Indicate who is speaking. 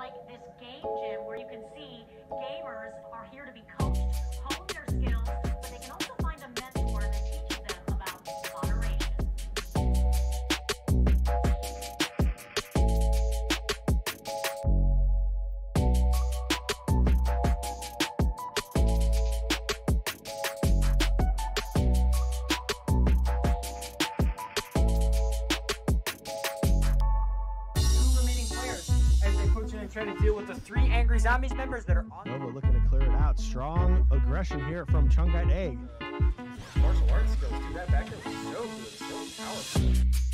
Speaker 1: like this game gym where you can see gamers are here to be coached, hone their skills, but they can also find a mentor that teaches them about moderation.
Speaker 2: And try to deal with the 3 angry zombies members that are on.
Speaker 3: Nova looking to clear it out. Strong aggression here from Chungite Egg.
Speaker 2: Martial arts skills, dude. That back there was so good, so powerful.